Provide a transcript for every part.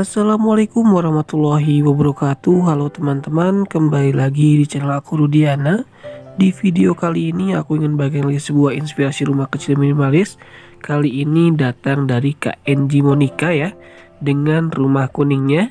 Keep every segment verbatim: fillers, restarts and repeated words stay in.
Assalamualaikum warahmatullahi wabarakatuh. Halo teman-teman, kembali lagi di channel aku Rudiana. Di video kali ini aku ingin bagikan lagi sebuah inspirasi rumah kecil minimalis. Kali ini datang dari Kak Enji Monica ya, dengan rumah kuningnya.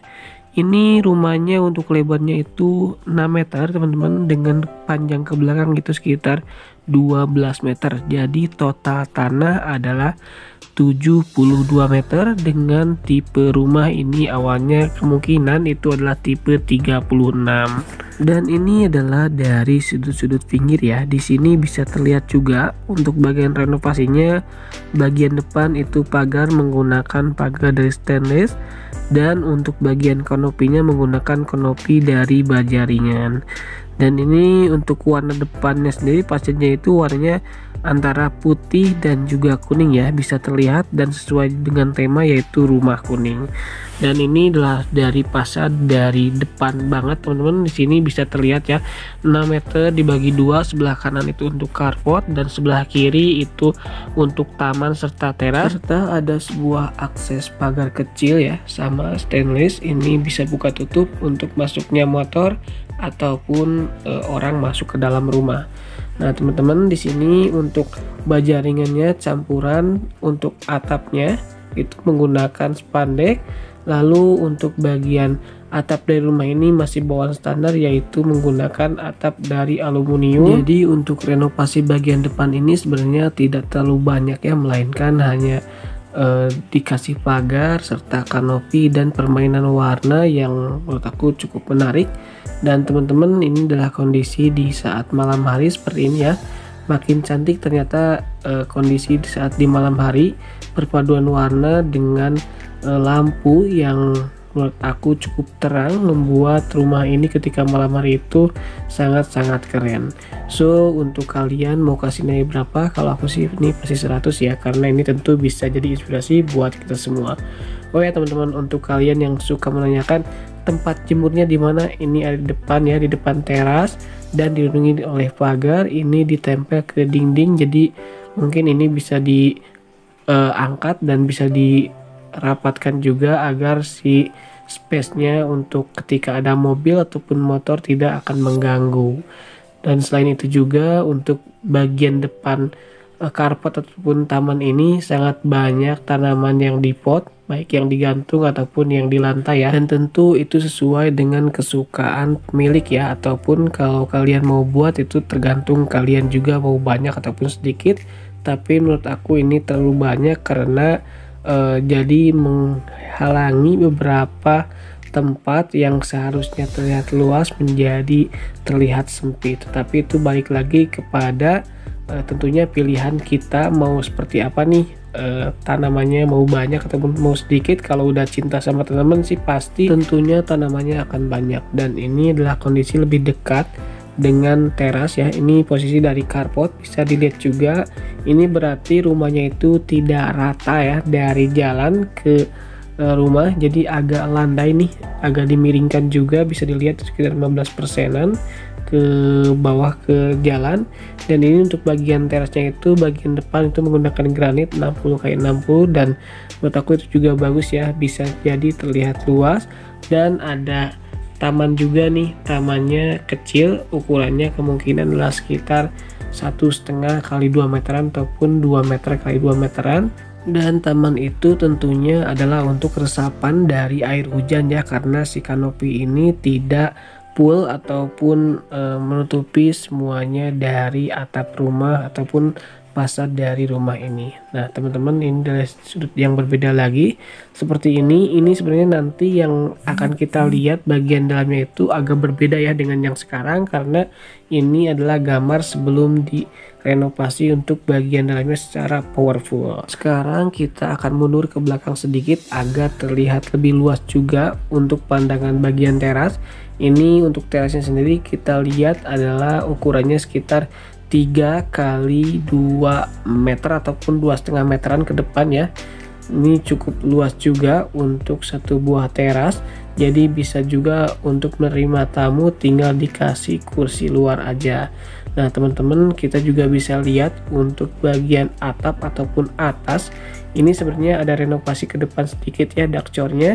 Ini rumahnya untuk lebarnya itu enam meter teman-teman, dengan panjang ke belakang itu sekitar dua belas meter. Jadi total tanah adalah tujuh puluh dua meter. Dengan tipe rumah ini awalnya kemungkinan itu adalah tipe tiga puluh enam. Dan ini adalah dari sudut-sudut pinggir ya. Di sini bisa terlihat juga untuk bagian renovasinya. Bagian depan itu pagar menggunakan pagar dari stainless, dan untuk bagian kanopinya menggunakan kanopi dari baja ringan. Dan ini untuk warna depannya sendiri pastinya itu warnanya antara putih dan juga kuning ya, bisa terlihat dan sesuai dengan tema yaitu rumah kuning. Dan ini adalah dari fasad dari depan banget teman-teman. Di sini bisa terlihat ya, enam meter dibagi dua, sebelah kanan itu untuk carport dan sebelah kiri itu untuk taman serta teras, serta ada sebuah akses pagar kecil ya sama stainless. Ini bisa buka tutup untuk masuknya motor ataupun e, orang masuk ke dalam rumah. Nah teman-teman, di sini untuk baja ringannya campuran, untuk atapnya itu menggunakan spandek. Lalu untuk bagian atap dari rumah ini masih bawaan standar, yaitu menggunakan atap dari aluminium. Jadi untuk renovasi bagian depan ini sebenarnya tidak terlalu banyak ya, melainkan hanya eh, dikasih pagar serta kanopi dan permainan warna yang menurut aku cukup menarik. Dan teman-teman, ini adalah kondisi di saat malam hari seperti ini ya. Makin cantik ternyata eh, kondisi di saat di malam hari, perpaduan warna dengan eh, lampu yang menurut aku cukup terang membuat rumah ini ketika malam hari itu sangat-sangat keren. So untuk kalian mau kasih nilai berapa? Kalau aku sih ini pasti seratus ya, karena ini tentu bisa jadi inspirasi buat kita semua. Oh ya teman-teman, untuk kalian yang suka menanyakan tempat jemurnya di mana, ini ada di depan ya, di depan teras dan dilindungi oleh pagar. Ini ditempel ke dinding, jadi mungkin ini bisa diangkat uh, dan bisa dirapatkan juga agar si space-nya untuk ketika ada mobil ataupun motor tidak akan mengganggu. Dan selain itu juga untuk bagian depan uh, carport ataupun taman ini sangat banyak tanaman yang dipot, baik yang digantung ataupun yang di lantai ya. Dan tentu itu sesuai dengan kesukaan pemilik ya, ataupun kalau kalian mau buat itu tergantung kalian juga mau banyak ataupun sedikit. Tapi menurut aku ini terlalu banyak karena uh, jadi menghalangi beberapa tempat yang seharusnya terlihat luas menjadi terlihat sempit. Tapi itu balik lagi kepada uh, tentunya pilihan kita mau seperti apa nih. Uh, tanamannya mau banyak ataupun mau sedikit. Kalau udah cinta sama tanaman sih pasti tentunya tanamannya akan banyak. Dan ini adalah kondisi lebih dekat dengan teras ya. Ini posisi dari carport bisa dilihat juga. Ini berarti rumahnya itu tidak rata ya dari jalan ke uh, rumah, jadi agak landai nih, agak dimiringkan juga, bisa dilihat sekitar lima belas persenan ke bawah ke jalan. Dan ini untuk bagian terasnya itu bagian depan itu menggunakan granit enam puluh kali enam puluh, dan menurut aku itu juga bagus ya, bisa jadi terlihat luas. Dan ada taman juga nih, tamannya kecil, ukurannya kemungkinan adalah sekitar satu setengah kali dua meteran ataupun dua meter kali dua meteran. Dan taman itu tentunya adalah untuk resapan dari air hujan ya, karena si kanopi ini tidak full ataupun e, menutupi semuanya dari atap rumah ataupun fasad dari rumah ini. Nah teman-teman, ini dari sudut yang berbeda lagi seperti ini. Ini sebenarnya nanti yang akan kita lihat bagian dalamnya itu agak berbeda ya dengan yang sekarang, karena ini adalah gambar sebelum direnovasi untuk bagian dalamnya secara powerful. Sekarang kita akan mundur ke belakang sedikit agar terlihat lebih luas juga untuk pandangan bagian teras. Ini untuk terasnya sendiri kita lihat adalah ukurannya sekitar tiga kali dua meter ataupun dua setengah meteran ke depan ya. Ini cukup luas juga untuk satu buah teras, jadi bisa juga untuk menerima tamu, tinggal dikasih kursi luar aja. Nah teman-teman, kita juga bisa lihat untuk bagian atap ataupun atas ini sebenarnya ada renovasi ke depan sedikit ya, dakcornya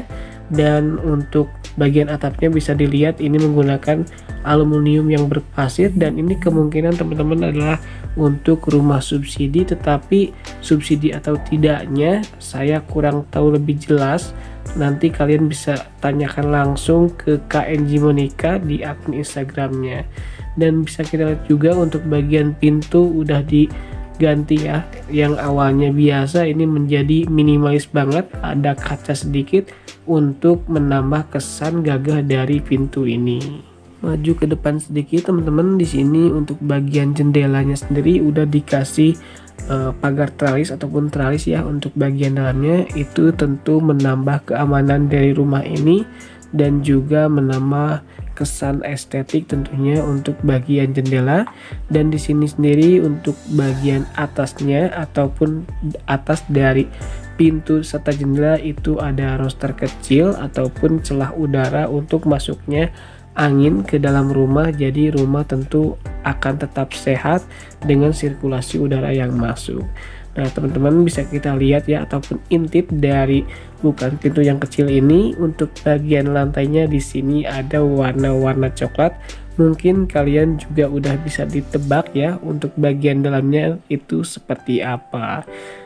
Dan untuk bagian atapnya bisa dilihat ini menggunakan aluminium yang berpasir, dan ini kemungkinan teman-teman adalah untuk rumah subsidi, tetapi subsidi atau tidaknya saya kurang tahu lebih jelas. Nanti kalian bisa tanyakan langsung ke K N G Monica di akun Instagramnya. Dan bisa kita lihat juga untuk bagian pintu udah diganti ya, yang awalnya biasa ini menjadi minimalis banget, ada kaca sedikit untuk menambah kesan gagah dari pintu ini. Maju ke depan sedikit teman-teman, di sini untuk bagian jendelanya sendiri udah dikasih uh, pagar tralis ataupun tralis ya untuk bagian dalamnya. Itu tentu menambah keamanan dari rumah ini dan juga menambah kesan estetik tentunya untuk bagian jendela. Dan di sini sendiri untuk bagian atasnya ataupun atas dari pintu serta jendela itu ada roster kecil ataupun celah udara untuk masuknya angin ke dalam rumah, jadi rumah tentu akan tetap sehat dengan sirkulasi udara yang masuk. Nah teman-teman bisa kita lihat ya, ataupun intip dari bukan pintu yang kecil ini, untuk bagian lantainya di sini ada warna-warna coklat. Mungkin kalian juga udah bisa ditebak ya untuk bagian dalamnya itu seperti apa.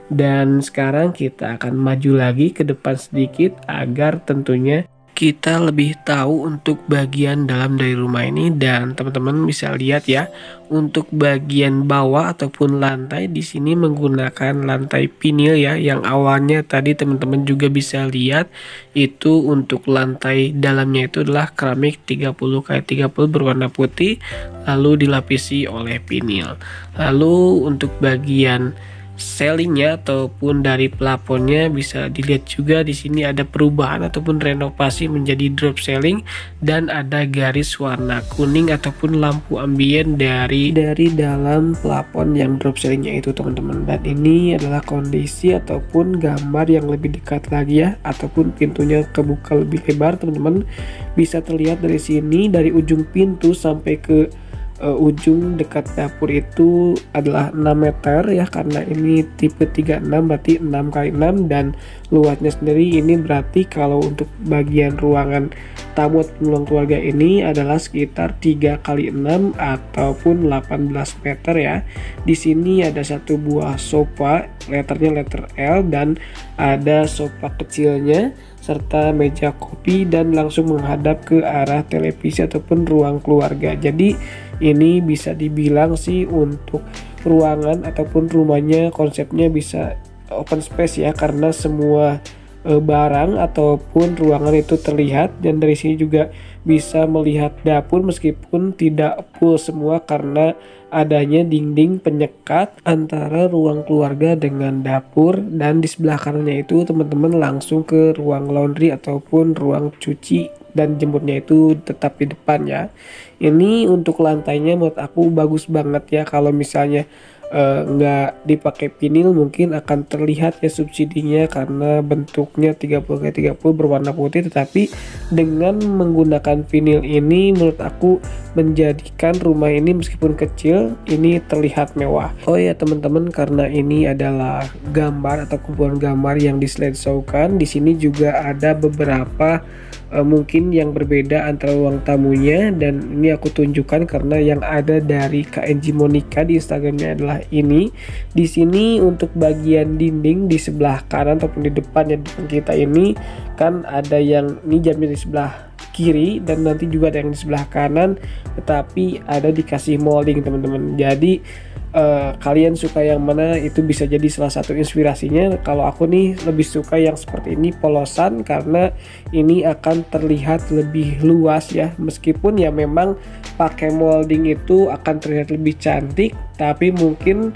Dan sekarang kita akan maju lagi ke depan sedikit agar tentunya kita lebih tahu untuk bagian dalam dari rumah ini. Dan teman-teman bisa lihat ya, untuk bagian bawah ataupun lantai di sini menggunakan lantai vinil ya, yang awalnya tadi teman-teman juga bisa lihat itu untuk lantai dalamnya itu adalah keramik tiga puluh kali tiga puluh berwarna putih lalu dilapisi oleh vinil. Lalu untuk bagian ceiling-nya ataupun dari plafonnya bisa dilihat juga di sini ada perubahan ataupun renovasi menjadi drop ceiling, dan ada garis warna kuning ataupun lampu ambien dari dari dalam plafon yang drop ceiling-nya itu teman-teman. Dan ini adalah kondisi ataupun gambar yang lebih dekat lagi ya, ataupun pintunya kebuka lebih lebar teman-teman. Bisa terlihat dari sini, dari ujung pintu sampai ke Uh, ujung dekat dapur itu adalah enam meter ya, karena ini tipe tiga puluh enam berarti enam kali enam, dan luasnya sendiri ini berarti kalau untuk bagian ruangan tamu atau ruang keluarga ini adalah sekitar tiga kali enam ataupun delapan belas meter ya. Di sini ada satu buah sofa, letternya letter L, dan ada sofa kecilnya serta meja kopi dan langsung menghadap ke arah televisi ataupun ruang keluarga. Jadi ini bisa dibilang sih untuk ruangan ataupun rumahnya konsepnya bisa open space ya, karena semua e, barang ataupun ruangan itu terlihat. Dan dari sini juga bisa melihat dapur meskipun tidak full semua karena adanya dinding penyekat antara ruang keluarga dengan dapur. Dan di sebelah kanannya itu teman-teman langsung ke ruang laundry ataupun ruang cuci, dan jemurnya itu tetap di depan ya. Ini untuk lantainya menurut aku bagus banget ya. Kalau misalnya uh, nggak dipakai vinil mungkin akan terlihat ya subsidinya, karena bentuknya tiga puluh kali tiga puluh berwarna putih. Tetapi dengan menggunakan vinil ini menurut aku menjadikan rumah ini meskipun kecil ini terlihat mewah. Oh ya teman-teman, karena ini adalah gambar atau kumpulan gambar yang dislideshowkan, di sini juga ada beberapa Uh, mungkin yang berbeda antara ruang tamunya, dan ini aku tunjukkan karena yang ada dari K N G Monica di Instagramnya adalah ini. Di sini untuk bagian dinding di sebelah kanan ataupun di depan ya, depan kita ini kan ada yang ini jamnya di sebelah kiri dan nanti juga ada yang di sebelah kanan, tetapi ada dikasih molding teman-teman. Jadi Uh, kalian suka yang mana itu bisa jadi salah satu inspirasinya. Kalau aku nih lebih suka yang seperti ini, polosan, karena ini akan terlihat lebih luas ya. Meskipun ya memang pakai molding itu akan terlihat lebih cantik, tapi mungkin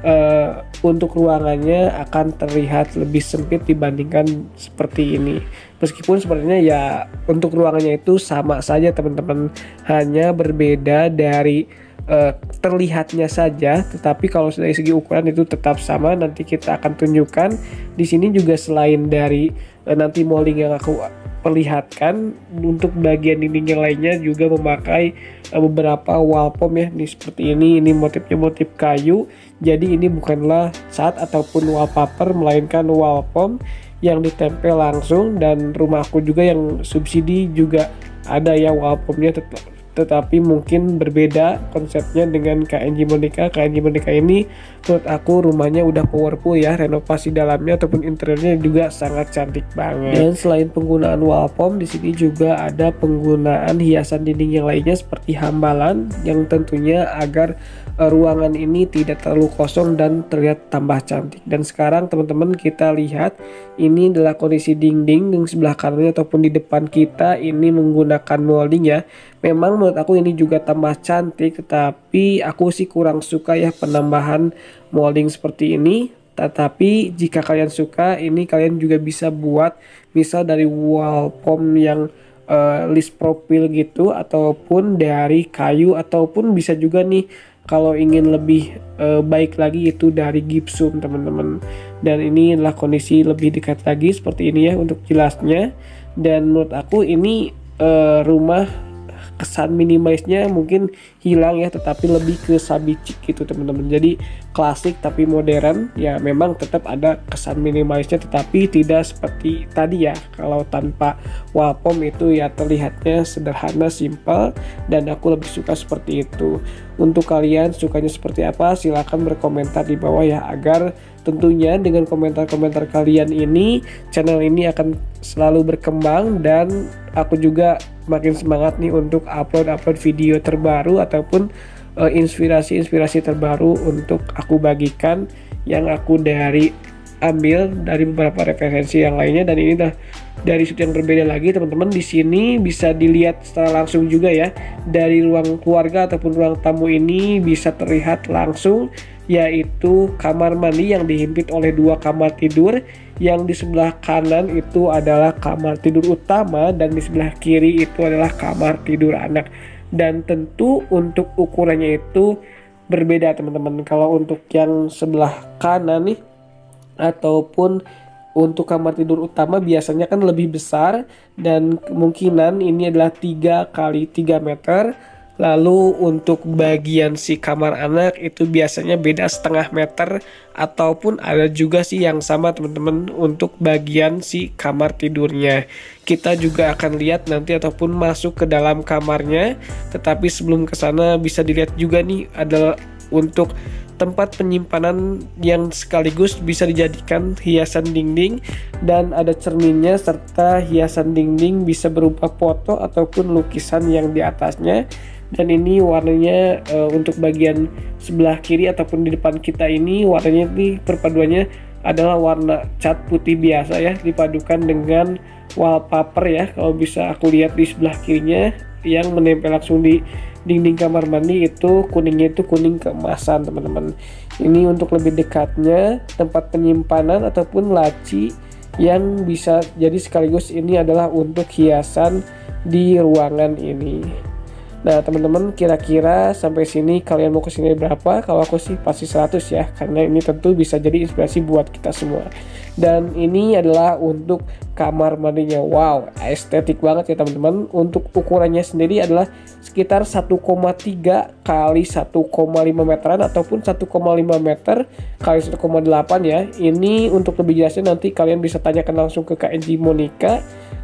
uh, untuk ruangannya akan terlihat lebih sempit dibandingkan seperti ini. Meskipun sebenarnya ya untuk ruangannya itu sama saja teman-teman, hanya berbeda dari Uh, terlihatnya saja, tetapi kalau dari segi ukuran itu tetap sama. Nanti kita akan tunjukkan di sini juga selain dari uh, nanti molding yang aku perlihatkan, untuk bagian dinding yang lainnya juga memakai uh, beberapa wall foam ya. Ini seperti ini, ini motifnya motif kayu. Jadi ini bukanlah cat ataupun wallpaper melainkan wall foam yang ditempel langsung, dan rumahku juga yang subsidi juga ada ya wall pomnya, tet tetapi mungkin berbeda konsepnya dengan K N G Monica. K N G Monica ini menurut aku rumahnya udah powerful ya, renovasi dalamnya ataupun interiornya juga sangat cantik banget. Dan selain penggunaan wall pom, di sini juga ada penggunaan hiasan dinding yang lainnya seperti hambalan yang tentunya agar uh, ruangan ini tidak terlalu kosong dan terlihat tambah cantik. Dan sekarang teman-teman kita lihat ini adalah kondisi dinding di sebelah kanannya ataupun di depan kita ini menggunakan molding ya. Memang menurut aku ini juga tambah cantik, tetapi aku sih kurang suka ya penambahan molding seperti ini. Tetapi jika kalian suka, ini kalian juga bisa buat misal dari wall pom yang uh, list profil gitu, ataupun dari kayu, ataupun bisa juga nih kalau ingin lebih uh, baik lagi itu dari gipsum teman-teman. Dan ini adalah kondisi lebih dekat lagi seperti ini ya untuk jelasnya. Dan menurut aku ini uh, rumah kesan minimalisnya mungkin hilang ya, tetapi lebih ke sabicik gitu teman-teman. Jadi klasik tapi modern ya, memang tetap ada kesan minimalisnya tetapi tidak seperti tadi ya. Kalau tanpa wall pom itu ya terlihatnya sederhana, simple, dan aku lebih suka seperti itu. Untuk kalian sukanya seperti apa, silahkan berkomentar di bawah ya, agar tentunya dengan komentar-komentar kalian ini channel ini akan selalu berkembang, dan aku juga makin semangat nih untuk upload-upload video terbaru ataupun inspirasi-inspirasi uh, terbaru untuk aku bagikan yang aku dari ambil dari beberapa referensi yang lainnya. Dan ini dah dari sudut yang berbeda lagi teman-teman. Di sini bisa dilihat secara langsung juga ya, dari ruang keluarga ataupun ruang tamu ini bisa terlihat langsung, yaitu kamar mandi yang dihimpit oleh dua kamar tidur. Yang di sebelah kanan itu adalah kamar tidur utama, dan di sebelah kiri itu adalah kamar tidur anak. Dan tentu untuk ukurannya itu berbeda teman-teman. Kalau untuk yang sebelah kanan nih ataupun untuk kamar tidur utama biasanya kan lebih besar, dan kemungkinan ini adalah tiga kali tiga meter. Lalu untuk bagian si kamar anak itu biasanya beda setengah meter, ataupun ada juga sih yang sama teman-teman untuk bagian si kamar tidurnya. Kita juga akan lihat nanti ataupun masuk ke dalam kamarnya, tetapi sebelum ke sana bisa dilihat juga nih adalah untuk tempat penyimpanan yang sekaligus bisa dijadikan hiasan dinding, dan ada cerminnya serta hiasan dinding bisa berupa foto ataupun lukisan yang di atasnya. Dan ini warnanya uh, untuk bagian sebelah kiri ataupun di depan kita ini warnanya ini perpaduannya adalah warna cat putih biasa ya, dipadukan dengan wallpaper ya. Kalau bisa aku lihat di sebelah kirinya yang menempel langsung di dinding kamar mandi itu kuningnya itu kuning keemasan teman-teman. Ini untuk lebih dekatnya tempat penyimpanan ataupun laci yang bisa jadi sekaligus ini adalah untuk hiasan di ruangan ini. Nah teman-teman, kira-kira sampai sini kalian mau kesini berapa? Kalau aku sih pasti seratus ya, karena ini tentu bisa jadi inspirasi buat kita semua. Dan ini adalah untuk kamar mandinya. Wow, estetik banget ya teman-teman. Untuk ukurannya sendiri adalah sekitar satu koma tiga kali satu koma lima meteran ataupun satu koma lima meter kali satu koma delapan ya. Ini untuk lebih jelasnya nanti kalian bisa tanyakan langsung ke K N G Monica.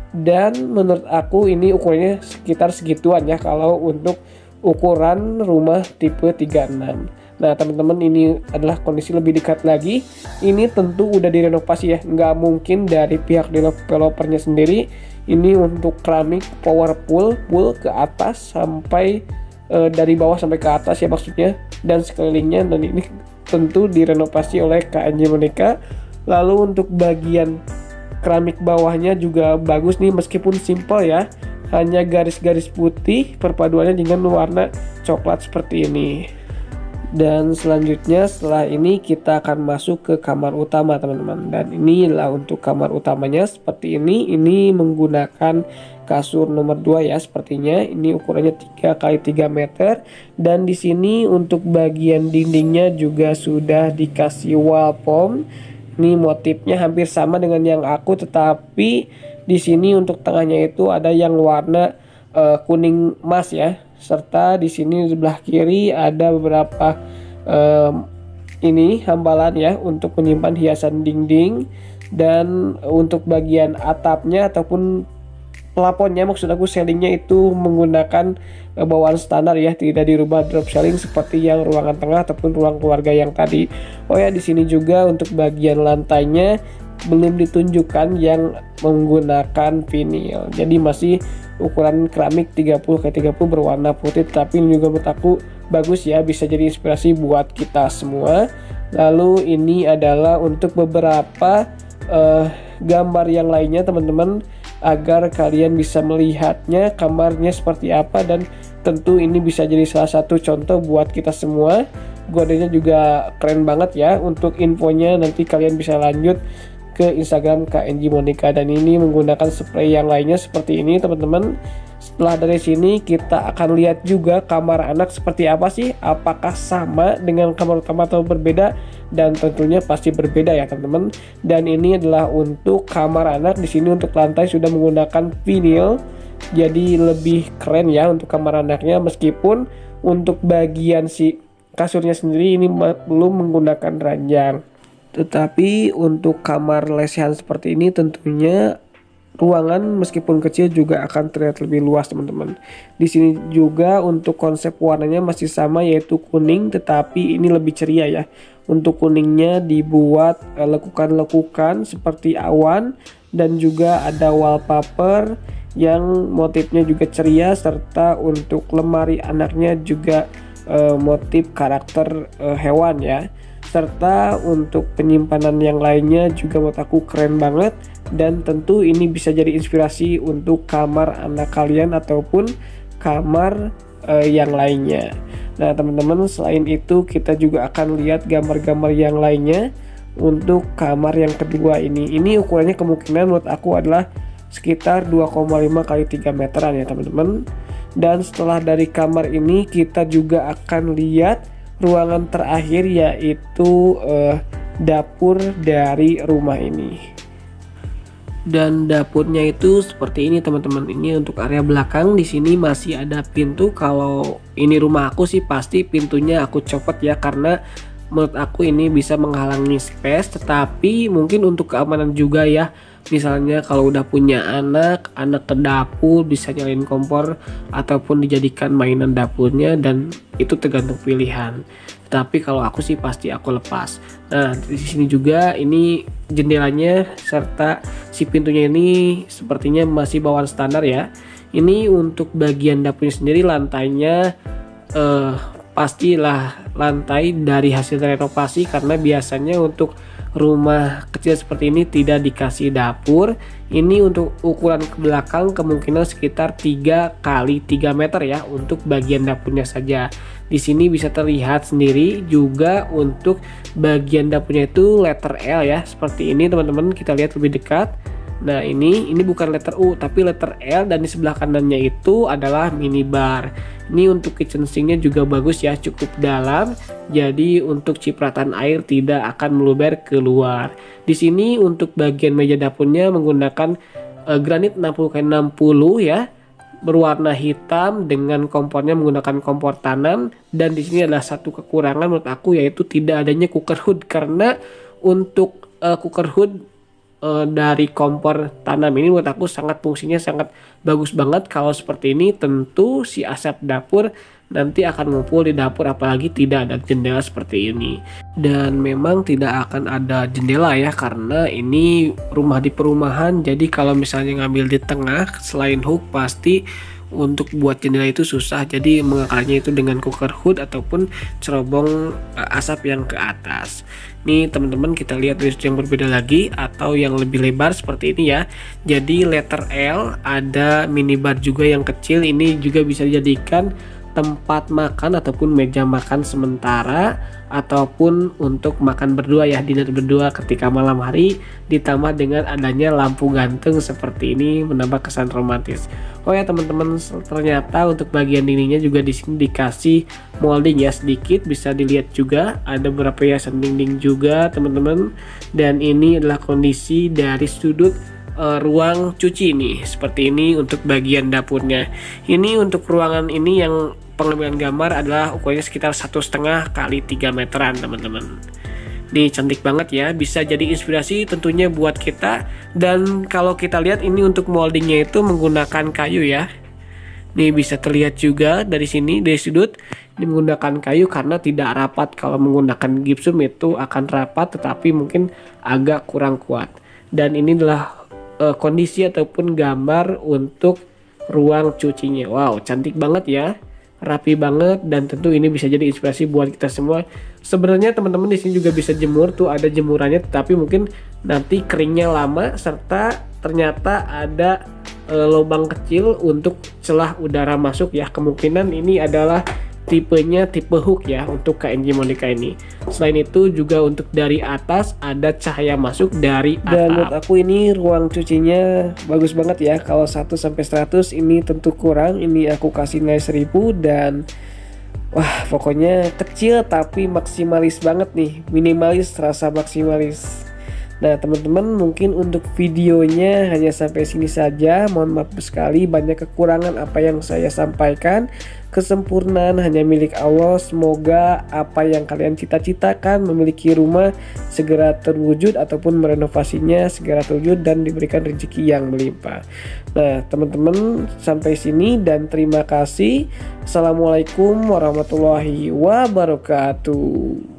Dan menurut aku ini ukurannya sekitar segituan ya kalau untuk ukuran rumah tipe tiga puluh enam. Nah teman-teman, ini adalah kondisi lebih dekat lagi. Ini tentu udah direnovasi ya, nggak mungkin dari pihak developernya sendiri. Ini untuk keramik powerful full ke atas sampai e, dari bawah sampai ke atas ya maksudnya, dan sekelilingnya. Dan ini tentu direnovasi oleh K N G Monica. Lalu untuk bagian keramik bawahnya juga bagus nih, meskipun simple ya, hanya garis-garis putih perpaduannya dengan warna coklat seperti ini. Dan selanjutnya setelah ini kita akan masuk ke kamar utama teman-teman. Dan inilah untuk kamar utamanya seperti ini. Ini menggunakan kasur nomor dua ya sepertinya. Ini ukurannya tiga kali tiga meter, dan di sini untuk bagian dindingnya juga sudah dikasih wall pom. Ini motifnya hampir sama dengan yang aku, tetapi di sini untuk tengahnya itu ada yang warna uh, kuning emas ya. Serta di sini di sebelah kiri ada beberapa um, ini hambalan ya untuk menyimpan hiasan dinding. Dan untuk bagian atapnya ataupun plafonnya, maksud aku ceilingnya itu menggunakan uh, bawaan standar ya, tidak dirubah drop ceiling seperti yang ruangan tengah ataupun ruang keluarga yang tadi. Oh ya, di sini juga untuk bagian lantainya belum ditunjukkan yang menggunakan vinil, jadi masih ukuran keramik tiga puluh kali tiga puluh berwarna putih, tapi ini juga menurut aku bagus ya, bisa jadi inspirasi buat kita semua. Lalu ini adalah untuk beberapa uh, gambar yang lainnya teman-teman, agar kalian bisa melihatnya kamarnya seperti apa, dan tentu ini bisa jadi salah satu contoh buat kita semua. Godenya juga keren banget ya. Untuk infonya nanti kalian bisa lanjut ke Instagram K N G Monica, dan ini menggunakan spray yang lainnya seperti ini teman-teman. Setelah dari sini kita akan lihat juga kamar anak seperti apa sih, apakah sama dengan kamar utama atau berbeda, dan tentunya pasti berbeda ya teman-teman. Dan ini adalah untuk kamar anak. Di sini untuk lantai sudah menggunakan vinil, jadi lebih keren ya untuk kamar anaknya, meskipun untuk bagian si kasurnya sendiri ini belum menggunakan ranjang. Tetapi untuk kamar lesehan seperti ini tentunya ruangan meskipun kecil juga akan terlihat lebih luas teman-teman. Di sini juga untuk konsep warnanya masih sama, yaitu kuning, tetapi ini lebih ceria ya. Untuk kuningnya dibuat lekukan-lekukan seperti awan, dan juga ada wallpaper yang motifnya juga ceria, serta untuk lemari anaknya juga eh, motif karakter eh, hewan ya. Serta untuk penyimpanan yang lainnya juga menurut aku keren banget, dan tentu ini bisa jadi inspirasi untuk kamar anak kalian ataupun kamar eh, yang lainnya. Nah teman-teman, selain itu kita juga akan lihat gambar-gambar yang lainnya untuk kamar yang kedua ini. Ini ukurannya kemungkinan menurut aku adalah sekitar dua koma lima kali tiga meteran ya teman-teman. Dan setelah dari kamar ini kita juga akan lihat ruangan terakhir, yaitu eh, dapur dari rumah ini. Dan dapurnya itu seperti ini teman-teman. Ini untuk area belakang. Di sini masih ada pintu. Kalau ini rumah aku sih pasti pintunya aku copot ya, karena menurut aku ini bisa menghalangi space. Tetapi mungkin untuk keamanan juga ya, misalnya kalau udah punya anak, anak ke dapur bisa nyalain kompor ataupun dijadikan mainan dapurnya, dan itu tergantung pilihan. Tapi kalau aku sih pasti aku lepas. Nah di sini juga ini jendelanya serta si pintunya ini sepertinya masih bawaan standar ya. Ini untuk bagian dapurnya sendiri, lantainya eh, pastilah lantai dari hasil renovasi, karena biasanya untuk rumah kecil seperti ini tidak dikasih dapur. Ini untuk ukuran ke belakang kemungkinan sekitar tiga kali tiga meter ya untuk bagian dapurnya saja. Di sini bisa terlihat sendiri juga untuk bagian dapurnya itu letter L ya, seperti ini teman-teman. Kita lihat lebih dekat. Nah ini ini bukan letter U tapi letter L, dan di sebelah kanannya itu adalah minibar. Ini untuk kitchen sinknya juga bagus ya, cukup dalam, jadi untuk cipratan air tidak akan meluber keluar. Di sini untuk bagian meja dapurnya menggunakan uh, granit enam puluh kali enam puluh ya, berwarna hitam dengan kompornya menggunakan kompor tanam. Dan di sini adalah satu kekurangan menurut aku, yaitu tidak adanya cooker hood, karena untuk uh, cooker hood dari kompor tanam ini menurut aku sangat fungsinya sangat bagus banget. Kalau seperti ini tentu si asap dapur nanti akan ngumpul di dapur, apalagi tidak ada jendela seperti ini. Dan memang tidak akan ada jendela ya, karena ini rumah di perumahan, jadi kalau misalnya ngambil di tengah selain hook pasti untuk buat jendela itu susah, jadi mengakalnya itu dengan cooker hood ataupun cerobong asap yang ke atas. Nih teman-teman, kita lihat dari yang berbeda lagi atau yang lebih lebar seperti ini ya. Jadi letter L, ada minibar juga yang kecil. Ini juga bisa dijadikan tempat makan ataupun meja makan sementara, ataupun untuk makan berdua ya, dinner berdua ketika malam hari, ditambah dengan adanya lampu gantung seperti ini menambah kesan romantis. Oh ya teman-teman, ternyata untuk bagian dindingnya juga di sini dikasih molding ya sedikit, bisa dilihat juga ada beberapa hiasan dinding juga teman-teman. Dan ini adalah kondisi dari sudut uh, ruang cuci ini seperti ini untuk bagian dapurnya. Ini untuk ruangan ini yang pengambilan gambar adalah ukurannya sekitar satu setengah kali tiga meteran teman-teman. Nih cantik banget ya, bisa jadi inspirasi tentunya buat kita. Dan kalau kita lihat ini untuk moldingnya itu menggunakan kayu ya. Nih bisa terlihat juga dari sini, dari sudut ini menggunakan kayu karena tidak rapat. Kalau menggunakan gipsum itu akan rapat tetapi mungkin agak kurang kuat. Dan ini adalah uh, kondisi ataupun gambar untuk ruang cucinya. Wow, cantik banget ya. Rapi banget dan tentu ini bisa jadi inspirasi buat kita semua. Sebenarnya teman-teman di sini juga bisa jemur, tuh ada jemurannya, tetapi mungkin nanti keringnya lama serta ternyata ada e, lubang kecil untuk celah udara masuk ya. Kemungkinan ini adalah tipenya tipe hook ya untuk K N G Monica ini. Selain itu juga untuk dari atas ada cahaya masuk dari atap. Dan menurut aku ini ruang cucinya bagus banget ya. Kalau satu sampai seratus ini tentu kurang. Ini aku kasih nilai seribu dan wah pokoknya kecil tapi maksimalis banget nih. Minimalis terasa maksimalis. Nah teman-teman, mungkin untuk videonya hanya sampai sini saja. Mohon maaf sekali banyak kekurangan apa yang saya sampaikan. Kesempurnaan hanya milik Allah. Semoga apa yang kalian cita-citakan memiliki rumah segera terwujud ataupun merenovasinya segera terwujud dan diberikan rezeki yang melimpah. Nah teman-teman, sampai sini dan terima kasih. Assalamualaikum warahmatullahi wabarakatuh.